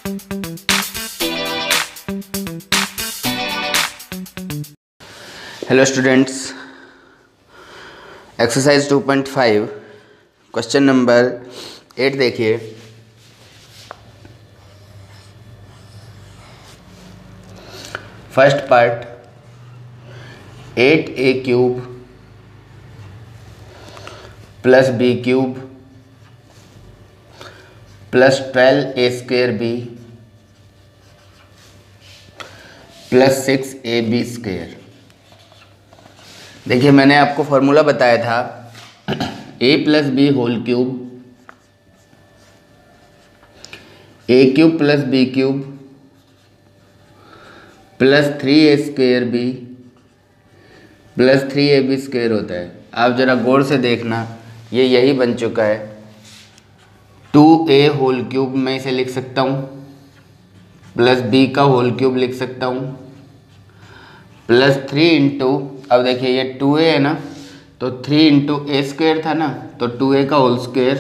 Hello students, exercise 2.5 question number 8 देखिए। First part 8a cube plus b cube plus 12a square b plus 6ab square. देखिए, मैंने आपको formula बताया था a plus b whole cube, a cube plus b cube plus 3a square b plus 3ab square होता है। आप ज़रा गौर से देखना, ये यही बन चुका है। 2a होल क्यूब मैं इसे लिख सकता हूँ, प्लस b का होल क्यूब लिख सकता हूँ, प्लस 3 इंटू, अब देखिए ये 2a है ना, तो 3 इंटू ए स्क्वायर था ना, तो 2a का whole square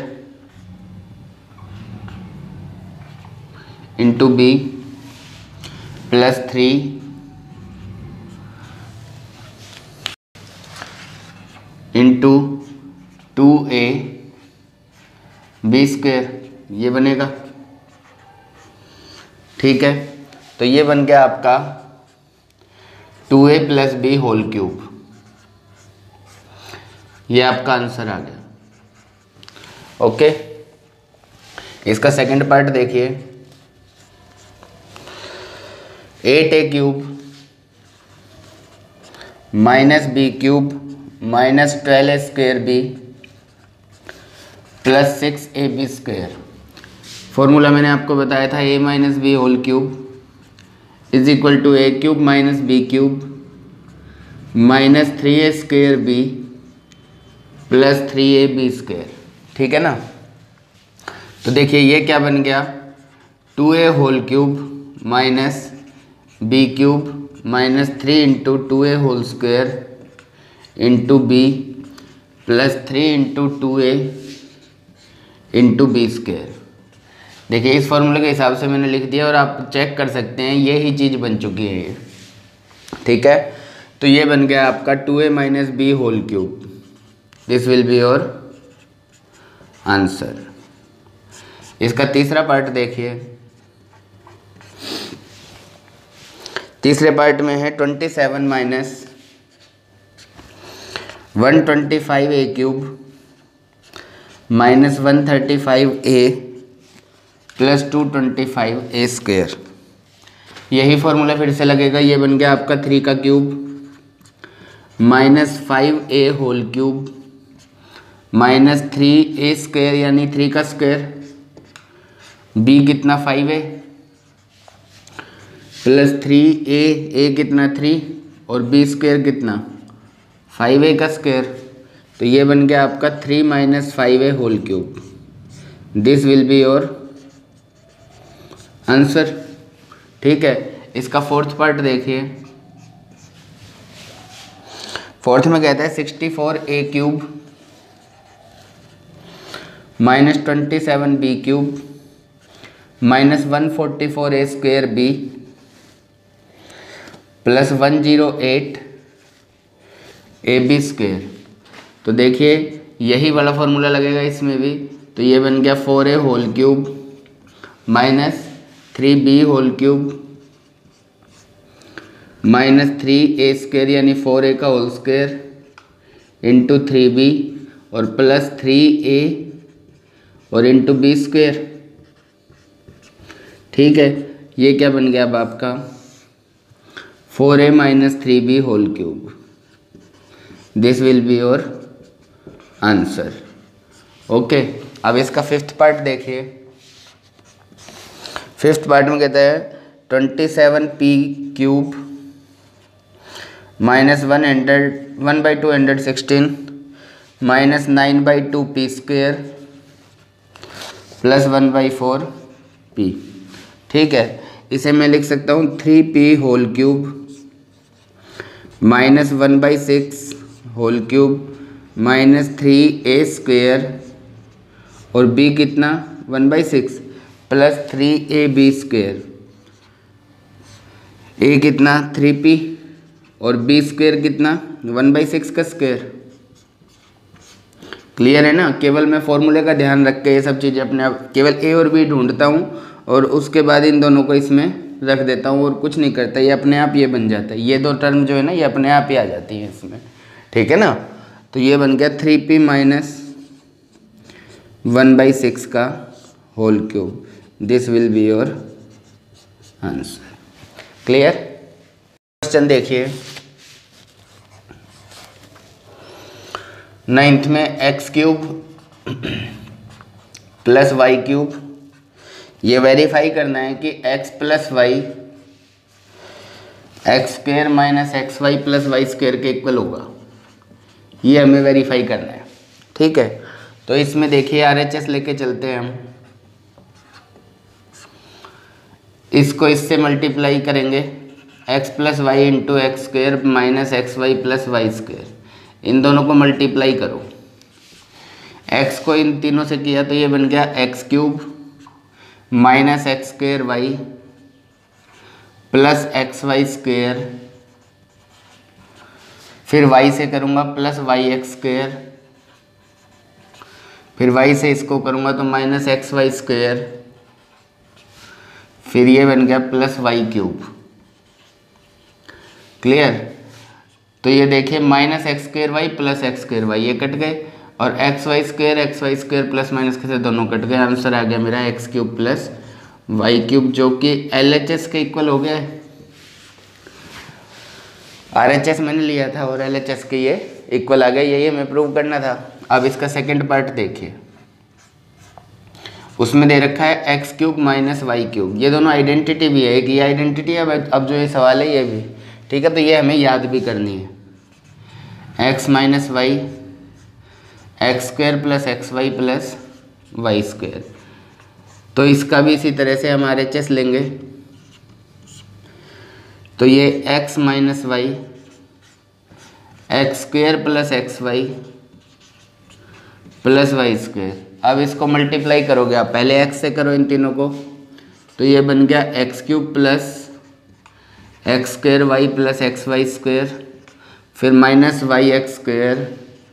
into b plus 3 into 2a b square, ये बनेगा। ठीक है, तो ये बन गया आपका 2a plus b whole cube. ये आपका आंसर आ गया। ओके, इसका सेकंड पार्ट देखिए। 8a cube minus b cube minus 12a square b plus 6ab square. Formula मैंने आपको बताया था a minus b whole cube is equal to a cube minus b cube minus 3a square b plus 3ab square. ठीक है ना। तो देखिए ये क्या बन गया, 2a whole cube minus b cube minus 3 into 2a whole square into b plus 3 into 2a into b square. देखिए इस फॉर्मूले के हिसाब से मैंने लिख दिया और आप चेक कर सकते हैं, ये ही चीज़ बन चुकी है ये। ठीक है, तो ये बन गया आपका 2a minus b whole cube. This will be your answer. इसका तीसरा पार्ट देखिए। तीसरे पार्ट में है 27 minus 125a cube minus 135a plus 225a square. यही फॉर्मूला फिर से लगेगा। ये बन गया आपका 3 का cube minus 5a whole cube minus 3a square यानी 3 का स्क्वायर, b कितना 5a प्लस 3a, a कितना 3 और b स्क्वायर कितना 5a का स्क्वायर। तो ये बन गया आपका 3 minus 5a whole cube. This will be your answer. ठीक है, इसका फोर्थ पार्ट देखिए। फोर्थ में कहता है 64a cube minus 27b cube minus 144a square b plus 108 ab square. तो देखिए यही वाला फॉर्मूला लगेगा इसमें भी। तो ये बन गया 4a whole cube minus 3b whole cube minus 3a square यानी 4a का होल स्क्वायर इंटू 3b और प्लस 3a और इंटू b स्क्वायर। ठीक है, ये क्या बन गया अब आपका 4a minus 3b whole cube. This will be your answer. Okay, अब इसका फिफ्थ पार्ट देखिए। फिफ्थ पार्ट में कहता है 27p cube minus 1/216 minus 9/2p square plus 1/4p। ठीक है, इसे मैं लिख सकता हूँ 3p whole cube minus 1/6 whole cube minus 3a square और b कितना 1/6 प्लस 3ab²। ए कितना 3p और b² कितना 1/6 का स्क्वायर। क्लियर है ना। केवल मैं फॉर्मूले का ध्यान रख के ये सब चीज़ें अपने आप केवल ए और बी ढूंढता हूँ और उसके बाद इन दोनों को इसमें रख देता हूँ और कुछ नहीं करता, ये अपने आप ये बन जाता है। ये दो टर्म जो है ना ये अपने आप ही आ जाती है इसमें, ठीक है ना। तो ये बन गया 3p माइनस 1/6 का whole cube. This will be your answer. Clear. Question देखिए 9th में x³ प्लस y³, ये वेरीफाई करना है कि x plus y x² minus xy plus y² के इक्वल होगा, ये हमें वेरीफाई करना है, ठीक है। तो इसमें देखिए RHS लेके चलते हैं हम, इसको इससे मल्टीप्लाई करेंगे x plus y into x² minus xy plus y², इन दोनों को मल्टीप्लाई करो। x को इन तीनों से किया तो ये बन गया x³ minus x² plus xy², फिर y से करूँगा प्लस yx², फिर y से इसको करूँगा तो माइनस xy², फिर ये बन गया प्लस y³। क्लियर। तो ये देखिए माइनस x² प्लस x² ये कट गए और xy² प्लस माइनस के से दोनों कट गए। आंसर आ गया मेरा x³ प्लस y³ जो कि LHS के इक्वल हो गया है। RHS मैंने लिया था और LHS के ये इक्वल आ गया, यही हमें प्रूव करना था। अब इसका सेकंड पार्ट देखिए, उसमें दे रखा है x³ माइनस y³, ये दोनों आइडेंटिटी भी है, एक ये आइडेंटिटी है। अब जो ये सवाल है ये भी, ठीक है। तो ये हमें याद भी करनी है, x minus y x² plus xy plus y²। तो इसका भी इसी तरह से हम RHS लेंगे, तो ये x minus y x² plus xy plus y²। अब इसको मल्टीप्लाई करोगे आप, पहले x से करो इन तीनों को, तो ये बन गया x³ plus x² y plus xy², फिर minus yx²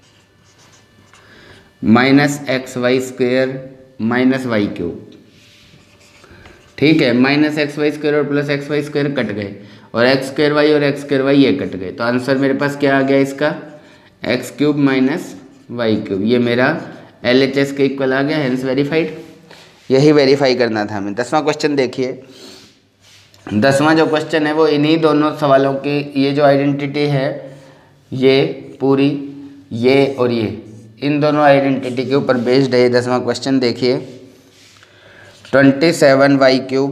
minus xy² minus y³, ठीक है। माइनस xy² और प्लस xy² कट गए और x² y और x² y ये कट गए। तो आंसर मेरे पास क्या आ गया इसका x³ माइनस y³, ये मेरा LHS के इक्वल आ गया, हेंस वेरीफाइड। यही वेरीफाई करना था हमें। 10वां क्वेश्चन देखिए, 10वां जो क्वेश्चन है वो इन्हीं दोनों सवालों की, ये जो आइडेंटिटी है ये पूरी, ये और ये, इन दोनों आइडेंटिटी के ऊपर बेस्ड है 10वां क्वेश्चन। देखिए 27y³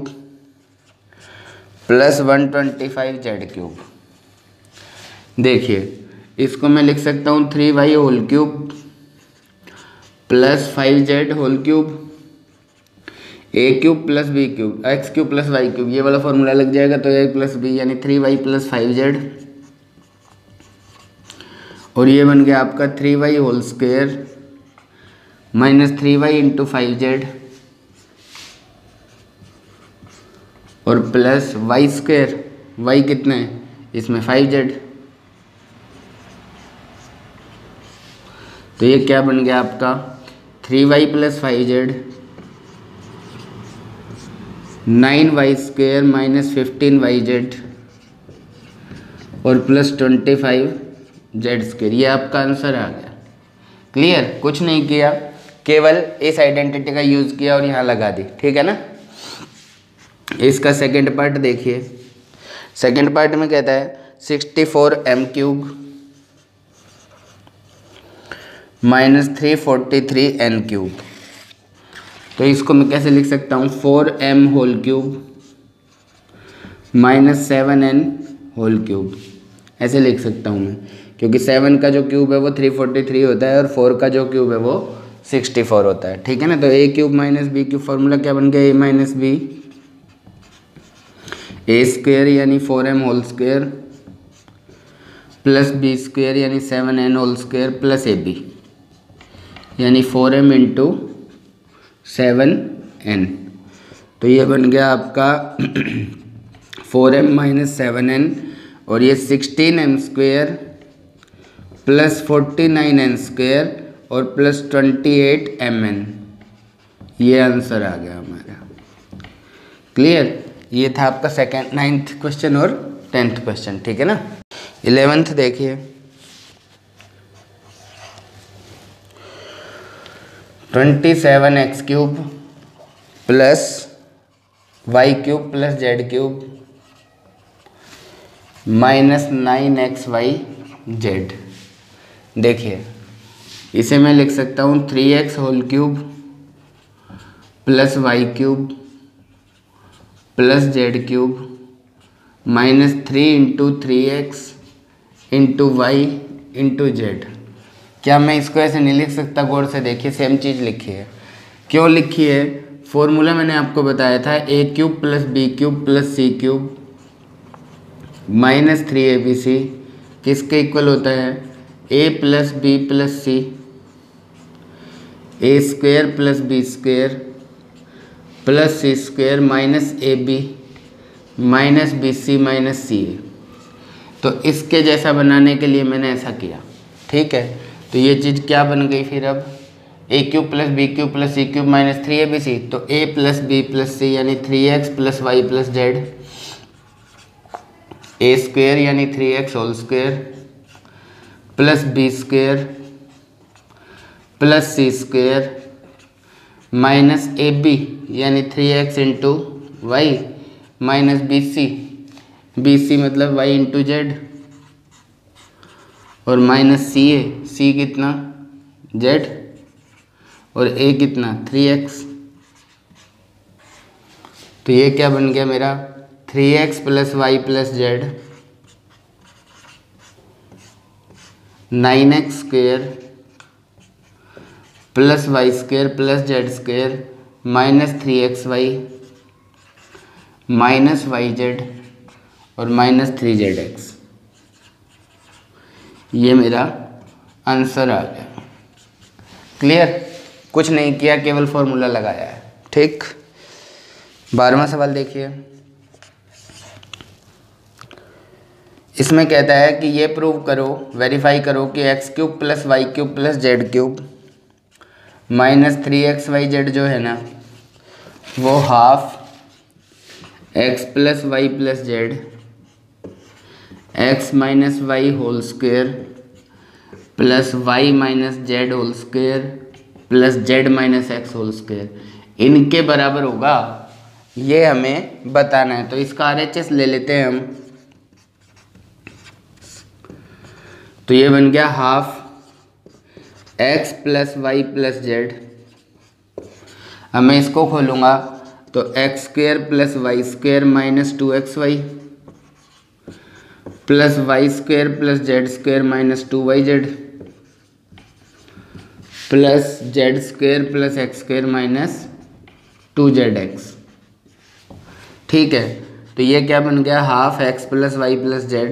प्लस 125z³। देखिए इसको मैं लिख सकता हूँ 3y³ plus 5z³ a³ plus b³ x³ plus y³, ये वाला फॉर्मूला लग जाएगा तो a प्लस b यानी 3y प्लस 5z, और ये बन गया आपका 3y² minus 3y into 5z और प्लस y², y कितना है इसमें 5z। तो ये क्या बन गया आपका 3y plus 5z 9y² minus 15yz और प्लस 25z², ये आपका आंसर आ गया। क्लियर। कुछ नहीं किया, केवल इस आइडेंटिटी का यूज़ किया और यहाँ लगा दी, ठीक है ना। इसका सेकंड पार्ट देखिए, सेकंड पार्ट में कहता है 64m³ माइनस 343n³। तो इसको मैं कैसे लिख सकता हूँ 4m³ माइनस 7n³, ऐसे लिख सकता हूँ मैं, क्योंकि 7 का जो क्यूब है वो 343 होता है और 4 का जो क्यूब है वो 64 होता है, ठीक है ना। तो a³ माइनस b³ फॉर्मूला क्या बन गया a माइनस b a² यानी 4m² प्लस b² यानी 7n² प्लस ab यानी 4m इंटू 7n। तो ये बन गया आपका 4m माइनस 7n और ये 16m² प्लस 49n² और प्लस 28mn। ये आंसर आ गया हमारा। क्लियर? ये था आपका 9th क्वेश्चन और 10th क्वेश्चन, ठीक है ना। 11th देखिए, 27x³ plus y³ plus z³ minus 9xyz। देखिए इसे मैं लिख सकता हूँ 3x³ plus y³ plus z³ minus 3 into 3x into y into z. क्या मैं इसको ऐसे नहीं लिख सकता? गौर से देखिए, सेम चीज़ लिखी है। क्यों लिखी है? फॉर्मूला मैंने आपको बताया था a³ plus b³ plus c³ minus 3abc किसके इक्वल होता है? a plus b plus c, a² plus b² plus c² minus ab minus bc minus ca। तो इसके जैसा बनाने के लिए मैंने ऐसा किया, ठीक है। तो ये चीज़ क्या बन गई फिर? अब a³ plus b³ plus c³ minus 3abc, तो a plus b plus c यानी 3x plus y plus z, a² यानी 3x whole square plus b² plus c² minus ab यानी 3x into y minus bc मतलब y into z और minus c कितना? z और a कितना? 3x। तो ये क्या बन गया मेरा? 3x plus y plus z 9x² plus y² plus z² minus 3xy minus yz और माइनस 3zx। ये मेरा आंसर आ गया। क्लियर? कुछ नहीं किया, केवल फॉर्मूला लगाया है, ठीक। 12वां सवाल देखिए, इसमें कहता है कि ये प्रूव करो, वेरीफाई करो कि x³ plus y³ plus z³ minus 3xyz जो है ना वो half x plus y plus z x minus y whole square plus y minus z whole square plus z minus x whole square इनके बराबर होगा। ये हमें बताना है। तो इसका RHS ले लेते हैं हम। तो ये बन गया half x plus y plus z. अब मैं इसको खोलूँगा तो x² plus y² minus 2xy plus y² plus z² minus 2yz plus z² plus x² minus 2zx। ठीक है, तो ये क्या बन गया? Half x plus y plus z.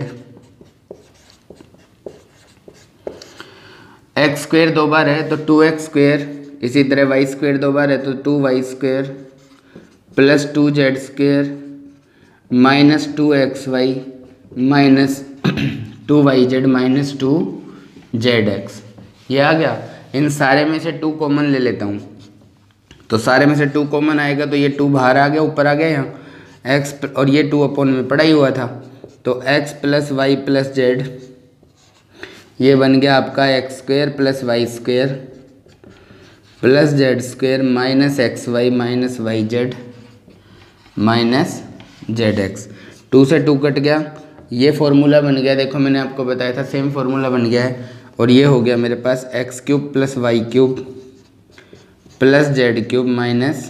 x² दो बार है तो 2x², इसी तरह y² दो बार है तो 2y² plus 2z² minus 2xy minus 2yz minus 2zx। ये आ गया। इन सारे में से 2 कॉमन ले लेता हूँ। तो सारे में से 2 कॉमन आएगा तो ये 2 बाहर आ गया, ऊपर आ गया यहाँ x, और ये 2 अपॉन में पड़ा ही हुआ था। तो x plus y plus z ये बन गया आपका x² plus y² plus z² minus xy minus yz minus zx। 2 से 2 कट गया, ये फॉर्मूला बन गया। देखो मैंने आपको बताया था सेम फॉर्मूला बन गया है। और ये हो गया मेरे पास x³ plus y³ plus z³ minus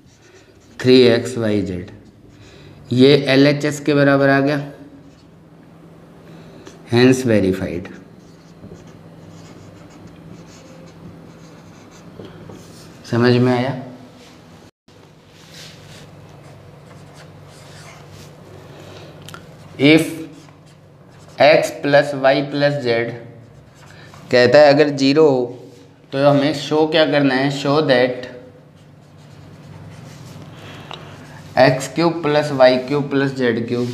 3xyz। ये LHS के बराबर आ गया, हेंस वेरीफाइड। समझ में आया? If x plus y plus z कहता है अगर 0 हो तो हमें शो क्या करना है? Show that x cube plus y cube plus z cube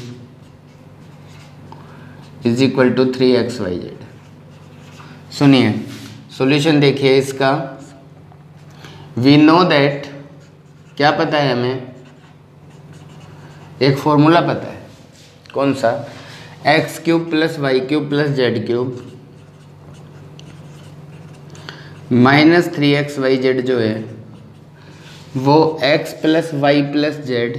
is equal to 3xyz। सुनिए सॉल्यूशन देखिए इसका। वी नो दैट, क्या पता है हमें, एक फॉर्मूला पता है। कौन सा? X cube plus y cube plus z cube minus 3xyz जो है वो x plus y plus z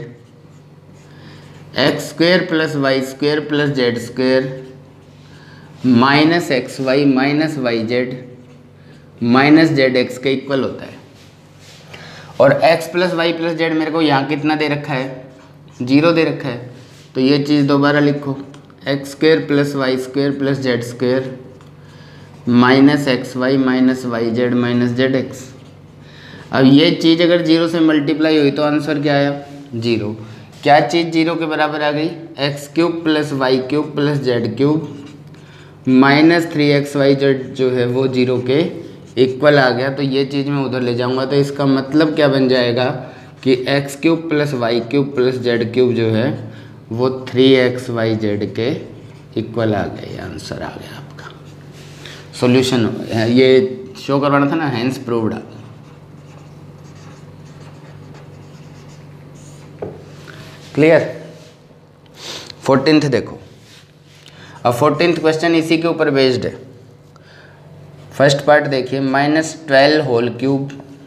x square plus y square plus z square minus x y minus y z minus z x के equal होता है। और x plus y plus z मेरे को यहाँ कितना दे रखा है? 0 दे रखा है। तो ये चीज़ दोबारा लिखो, x square plus y square plus z square minus x y minus y z minus z x. अब ये चीज़ अगर 0 से मल्टीप्लाई हुई तो आंसर क्या आया? 0। क्या चीज़ 0 के बराबर आ गई? X cube plus y cube plus z cube minus 3xyz जो है वो 0 के इक्वल आ गया। तो ये चीज़ मैं उधर ले जाऊंगा। तो इसका मतलब क्या बन जाएगा कि x cube plus y cube plus z cube जो है वो 3xyz के इक्वल आ गया। ये आंसर आ गया आपका। सॉल्यूशन ये शो करवाना था ना, हैंस प्रूव्ड। क्लियर? 14th देखो। अब 14th क्वेश्चन इसी के ऊपर बेस्ड है। फर्स्ट पार्ट देखिए, -12 whole cube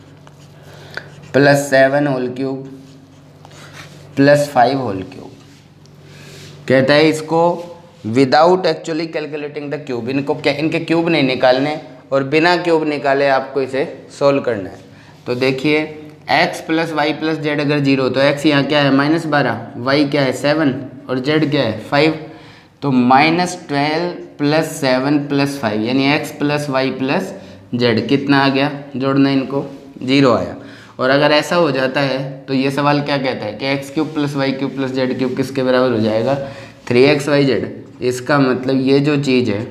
plus 7 whole cube plus 5 whole cube. कहता है इसको without actually calculating the cube, इनके क्यूब नहीं निकालने और बिना क्यूब निकाले आपको इसे सोल्व करना है। तो देखिए x plus y plus z अगर 0 तो x यहाँ क्या है? -12, y क्या है? 7 और z क्या है? 5। तो -12 प्लस 7 प्लस 5 यानी x plus y plus z कितना आ गया? जोड़ना इनको, 0 आया। और अगर ऐसा हो जाता है तो ये सवाल क्या कहता है कि x cube plus y cube plus z cube किसके बराबर हो जाएगा? 3xyz। इसका मतलब ये जो चीज़ है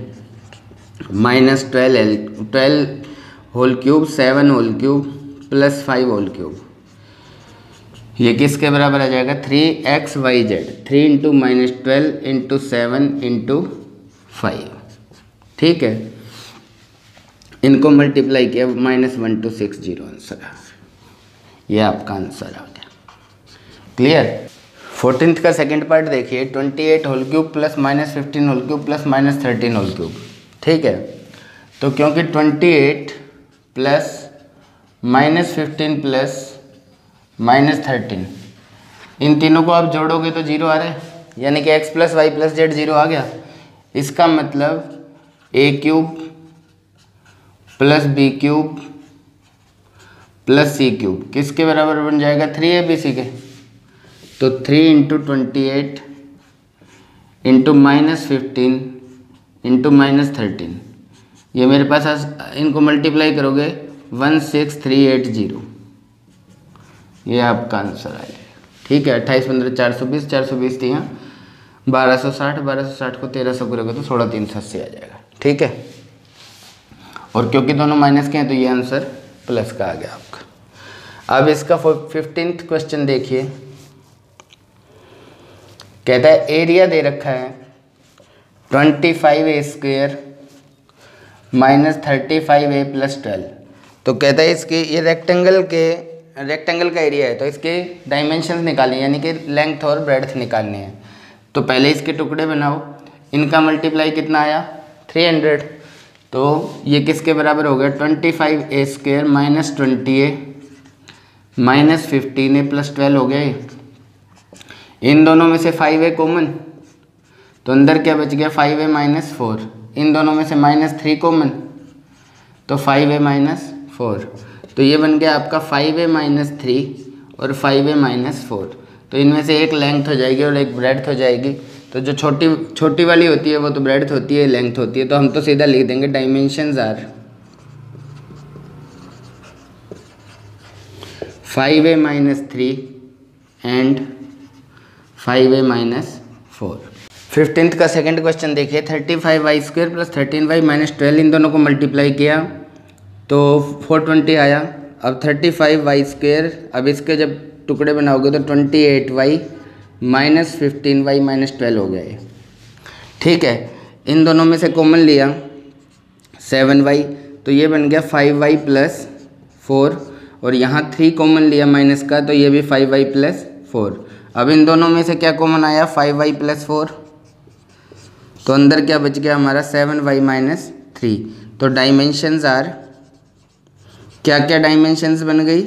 -12 whole cube 7 whole cube plus 5 whole cube, ये किसके बराबर आ जाएगा? 3xyz। 3 into -12 into 7 into 5। ठीक है, इनको मल्टीप्लाई किया -1260 आंसर है। ये आपका आंसर आ गया। क्लियर? 14th का सेकंड पार्ट देखिए, 28 whole cube plus -15 whole cube plus -13 whole cube. ठीक है, तो क्योंकि 28 प्लस -15 प्लस -13 इन तीनों को आप जोड़ोगे तो 0 आ रहा है, यानी कि x plus y plus z 0 आ गया। इसका मतलब a cube plus b cube plus c cube किसके बराबर बन जाएगा? 3abc के। तो 3 इंटू 28 इंटू -15 इंटू -13, ये मेरे पास इनको मल्टीप्लाई करोगे 16380, ये आपका आंसर आ जाएगा। ठीक है, 28 15 420, 420 थी यहाँ 1260, 1260 को 1300 करोगे तो 16,380 आ जाएगा। ठीक है, और क्योंकि दोनों माइनस के हैं तो ये आंसर प्लस का आ गया आपका। अब इसका 15th क्वेश्चन देखिए, कहता है एरिया दे रखा है 25a square minus 35a plus 12। तो कहता है इसके ये रेक्टेंगल का एरिया है, तो इसके डायमेंशंस निकालने यानी कि लेंथ और ब्रेड्थ निकालने हैं। तो पहले इसके टुकड़े बनाओ, इनका मल्टीप्लाई कितना आया? 300। तो ये किसके बराबर हो गया? 25a square minus 20a minus 15a plus 12 हो गया ये। इन दोनों में से 5a कॉमन, तो अंदर क्या बच गया? 5a minus 4। इन दोनों में से -3 कॉमन, तो 5a माइनस 4। तो ये बन गया आपका 5a माइनस 3 और 5a माइनस 4। तो इनमें से एक लेंथ हो जाएगी और एक ब्रेड्थ हो जाएगी। तो जो छोटी वाली होती है वो तो ब्रेड्थ होती है, लेंथ होती है। तो हम तो सीधा लिख देंगे dimensions are 5a minus 3 and 5a minus 4। 15th का सेकंड क्वेश्चन देखिए, 35y square plus 13y minus 12 इन दोनों को मल्टीप्लाई किया तो 420 आया। अब 35y स्क्वेयर, अब इसके जब टुकड़े बनाओगे तो 28y माइनस 15y माइनस 12 हो गया ये। ठीक है, इन दोनों में से कॉमन लिया 7y, तो ये बन गया 5y प्लस 4, और यहाँ 3 कॉमन लिया माइनस का, तो ये भी 5y प्लस 4। अब इन दोनों में से क्या कॉमन आया 5y प्लस 4, तो अंदर क्या बच गया हमारा 7y माइनस 3। तो डायमेंशंस आर, क्या क्या डायमेंशंस बन गई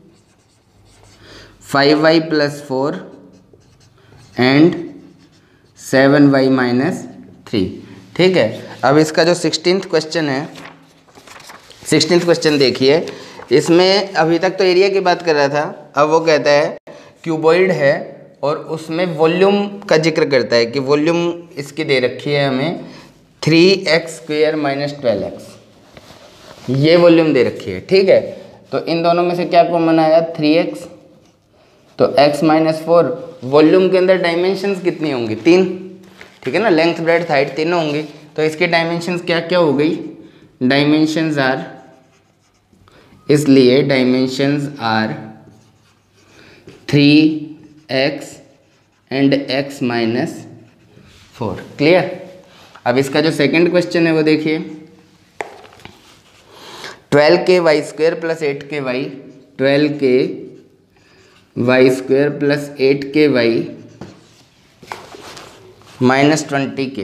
5y plus 4 and 7y minus 3। ठीक है, अब इसका जो 16th क्वेश्चन है, 16th क्वेश्चन देखिए। इसमें अभी तक तो एरिया की बात कर रहा था, अब वो कहता है क्यूबॉइड है और उसमें वॉल्यूम का जिक्र करता है कि वॉल्यूम इसकी दे रखी है हमें 3x² माइनस 12x, ये वॉल्यूम दे रखी है। ठीक है, तो इन दोनों में से क्या कॉमन आया 3x, तो x माइनस 4। वॉल्यूम के अंदर डायमेंशंस कितनी होंगी 3, ठीक है ना, लेंथ ब्रेड्थ हाइट तीनों होंगी। तो इसकी डायमेंशंस क्या क्या हो गई, डायमेंशंस आर, इसलिए dimensions are 3x and x minus 4। Clear. अब इसका जो सेकंड क्वेश्चन है वो देखिए, 12k² plus 8k, 12k² plus 8k minus 20k।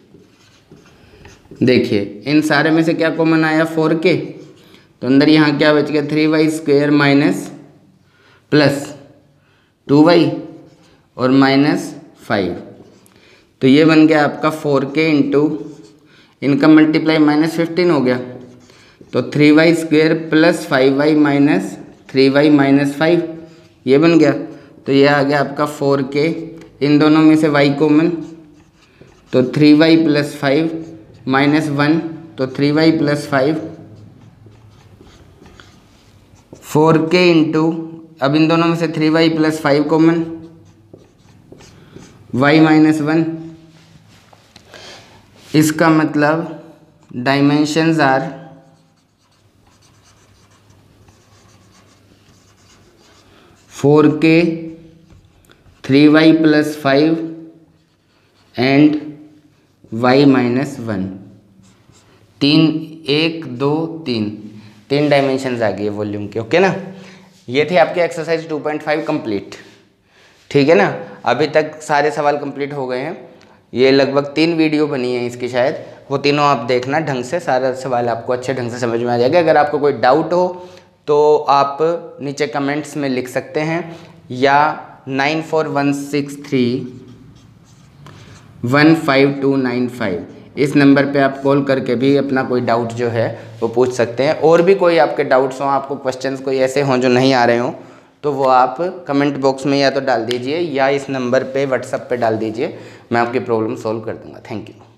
देखिए इन सारे में से क्या कॉमन आया 4k, तो अंदर यहाँ क्या बच गया 3y² माइनस प्लस 2y और माइनस 5, तो ये बन गया आपका 4k इंटू इनका मल्टीप्लाई माइनस 15 हो गया, तो 3y² plus 5y minus 3y minus 5 ये बन गया। तो ये आ गया आपका 4k, इन दोनों में से y कॉमन, तो 3y प्लस 5 माइनस 1, तो 3y प्लस 5, 4k इंटू, अब इन दोनों में से 3y plus 5 common, y minus 1। इसका मतलब dimensions are 4k, 3y plus 5 and y minus 1। 3 dimensions आ गई वॉल्यूम के। ओके ना, ये थे आपके एक्सरसाइज 2.5 कंप्लीट। ठीक है ना, अभी तक सारे सवाल कंप्लीट हो गए हैं। ये लगभग 3 वीडियो बनी है इसकी, शायद वो तीनों आप देखना ढंग से, सारा सवाल आपको अच्छे ढंग से समझ में आ जाएगा। अगर आपको कोई डाउट हो तो आप नीचे कमेंट्स में लिख सकते हैं, या 9416315295 इस नंबर पे आप कॉल करके भी अपना कोई डाउट जो है वो पूछ सकते हैं। और भी कोई आपके डाउट्स हों, आपको क्वेश्चंस कोई ऐसे हों जो नहीं आ रहे हों, तो वो आप कमेंट बॉक्स में या तो डाल दीजिए या इस नंबर पे व्हाट्सएप पे डाल दीजिए, मैं आपकी प्रॉब्लम सॉल्व कर दूंगा। Thank you.